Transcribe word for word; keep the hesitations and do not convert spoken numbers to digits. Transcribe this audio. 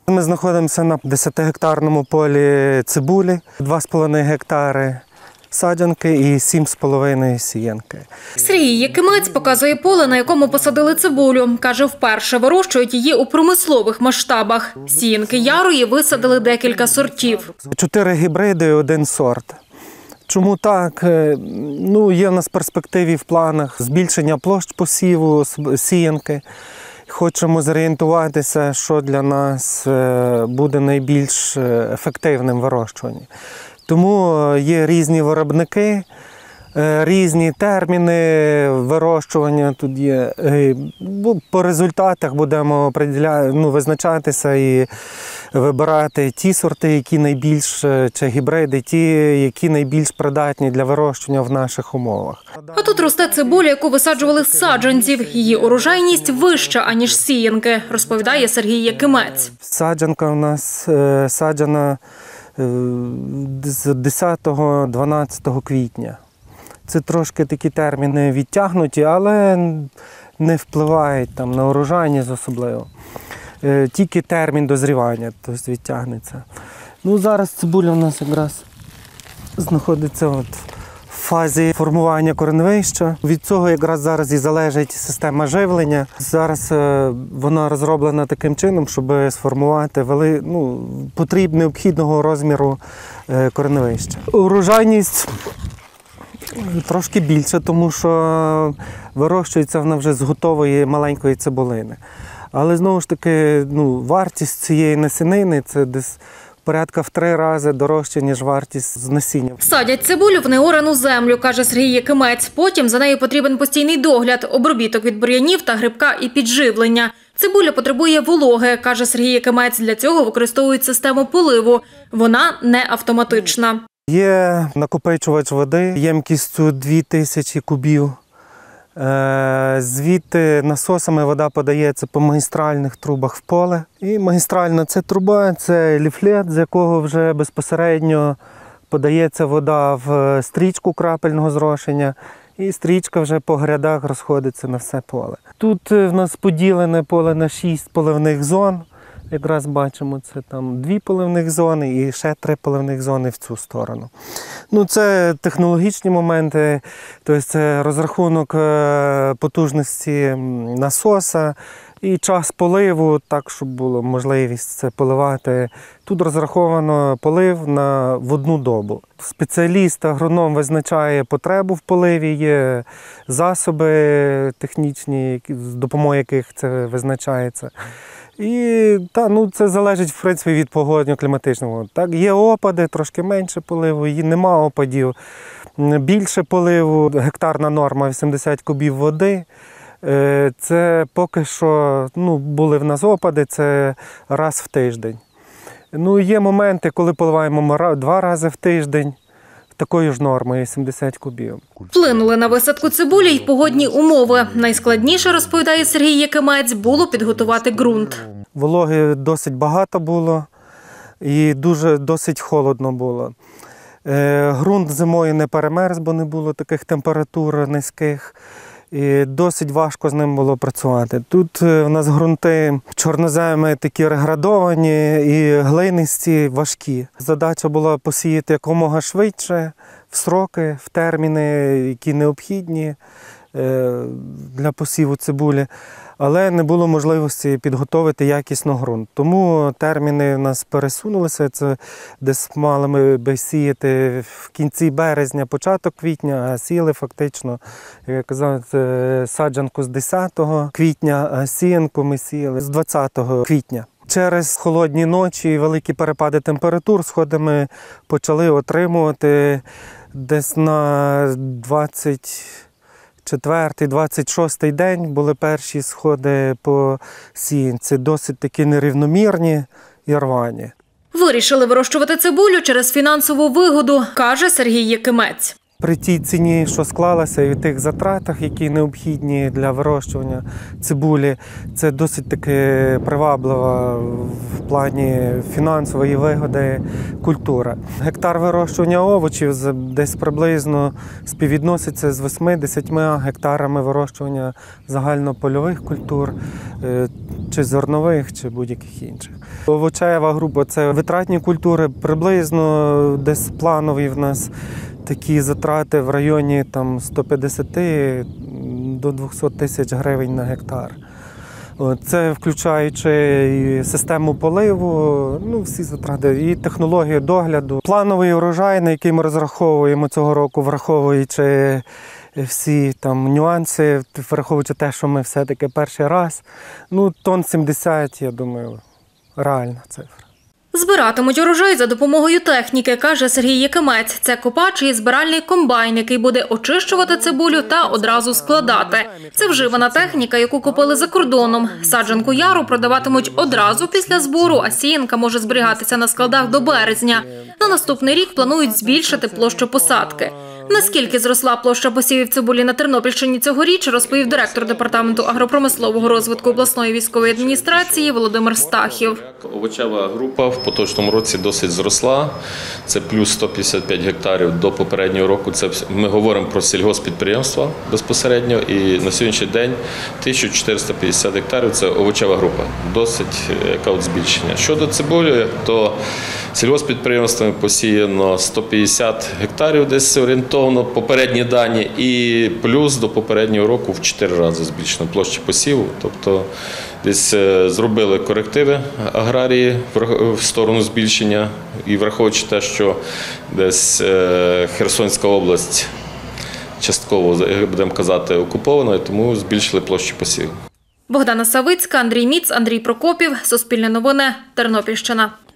Ми знаходимося на десятигектарному полі цибулі, два з половиною гектари саджанки і сім з половиною сіянки. Сергій Якимець показує поле, на якому посадили цибулю. Каже, вперше вирощують її у промислових масштабах. Сіянки ярої висадили декілька сортів. Чотири гібриди і один сорт. Чому так? Ну, є в нас в перспективі в планах збільшення площ посіву сіянки. Хочемо зорієнтуватися, що для нас буде найбільш ефективним вирощуванням. Тому є різні виробники, різні терміни вирощування тут є. По результатах будемо ну, визначатися і вибирати ті сорти, які найбільш, чи гібриди, ті, які найбільш придатні для вирощування в наших умовах. А тут росте цибуля, яку висаджували з саджанців. Її урожайність вища, аніж сіянки, розповідає Сергій Якимець. Саджанка у нас саджана з десятого-дванадцятого квітня. Це трошки такі терміни відтягнуті, але не впливають там на урожайність особливо. Тільки термін дозрівання, тобто відтягнеться. Ну, зараз цибуля у нас якраз знаходиться от в фазі формування кореневища. Від цього якраз зараз і залежить система живлення. Зараз вона розроблена таким чином, щоб сформувати вели, ну, потріб необхідного розміру кореневища. Урожайність трошки більше, тому що вирощується вона вже з готової маленької цибулини. Але знову ж таки, ну, вартість цієї насінини – це десь порядка в три рази дорожче, ніж вартість з насіння. Садять цибулю в неорану землю, каже Сергій Якимець. Потім за нею потрібен постійний догляд, обробіток від бур'янів та грибка і підживлення. Цибуля потребує вологи, каже Сергій Якимець. Для цього використовують систему поливу. Вона не автоматична. Є накопичувач води ємкістю дві тисячі кубів. Звідти насосами вода подається по магістральних трубах в поле. І магістральна це труба, це ліфлет, з якого вже безпосередньо подається вода в стрічку крапельного зрошення. І стрічка вже по грядах розходиться на все поле. Тут в нас поділене поле на шість поливних зон. Якраз бачимо, це там дві поливних зони і ще три поливних зони в цю сторону. Ну, це технологічні моменти, тобто це розрахунок потужності насоса і час поливу, так, щоб було можливість це поливати. Тут розраховано полив на, в одну добу. Спеціаліст, агроном визначає потребу в поливі, є засоби технічні, з допомогою яких це визначається. І та, ну, це залежить, в принципі, від погодньо-кліматичного. Так, є опади, трошки менше поливу, і нема опадів. Більше поливу, гектарна норма вісімдесят кубів води. Це поки що, ну, були в нас опади, це раз в тиждень. Ну, є моменти, коли поливаємо два рази в тиждень. Такою ж нормою сімдесят кубів. Вплинули на висадку цибулі й погодні умови. Найскладніше, розповідає Сергій Якимець, було підготувати ґрунт. Вологи досить багато було і дуже досить холодно було. Ґрунт зимою не перемерз, бо не було таких температур низьких. І досить важко з ним було працювати. Тут у нас ґрунти чорноземи такі реградовані і глинисті, важкі. Задача була посіяти якомога швидше, в сроки, в терміни, які необхідні для посіву цибулі. Але не було можливості підготувати якісно ґрунт. Тому терміни в нас пересунулися. Це десь мали ми би сіяти в кінці березня, початок квітня, а сіяли фактично, як я казав, саджанку з десятого квітня, а сіянку ми сіяли з двадцятого квітня. Через холодні ночі і великі перепади температур сходи ми почали отримувати десь на двадцять четвертий, двадцять шостий день були перші сходи по сіянці, досить такі нерівномірні і рвані. Вирішили вирощувати цибулю через фінансову вигоду, каже Сергій Якимець. При тій ціні, що склалася, і тих затратах, які необхідні для вирощування цибулі, це досить таки приваблива в плані фінансової вигоди культура. Гектар вирощування овочів за- десь приблизно співвідноситься з восьми-десятьма гектарами вирощування загальнопольових культур, е, чи зернових, чи будь-яких інших. Овочева група – це витратні культури, приблизно десь планові в нас такі затрати в районі там, сто п'ятдесят до двохсот тисяч гривень на гектар. От, це включаючи і систему поливу, ну, всі затрати, і технологію догляду. Плановий урожай, на який ми розраховуємо цього року, враховуючи всі там нюанси, враховуючи те, що ми все-таки перший раз, ну, тонн сімдесят, я думаю, реальна цифра. Збиратимуть урожай за допомогою техніки, каже Сергій Якимець. Це копач і збиральний комбайн, який буде очищувати цибулю та одразу складати. Це вживана техніка, яку купили за кордоном. Саджанку яру продаватимуть одразу після збору, а сіянка може зберігатися на складах до березня. На наступний рік планують збільшити площу посадки. Наскільки зросла площа посівів цибулі на Тернопільщині цьогоріч, розповів директор департаменту агропромислового розвитку обласної військової адміністрації Володимир Стахів. Овочева група в поточному році досить зросла. Це плюс сто п'ятдесят п'ять гектарів до попереднього року. Це ми говоримо про сільгосппідприємства безпосередньо. І на сьогоднішній день тисяча чотириста п'ятдесят гектарів – це овочева група. Досить яка от збільшення. Щодо цибулі, то сільгосппідприємствами посіяно сто п'ятдесят гектарів десь орієнтовно, попередні дані, і плюс до попереднього року в чотири рази збільшено площі посіву. Тобто десь зробили корективи аграрії в сторону збільшення, і враховуючи те, що десь Херсонська область частково, будемо казати, окупована, тому збільшили площу посіву. Богдана Савицька, Андрій Міц, Андрій Прокопів. Суспільне новини. Тернопільщина.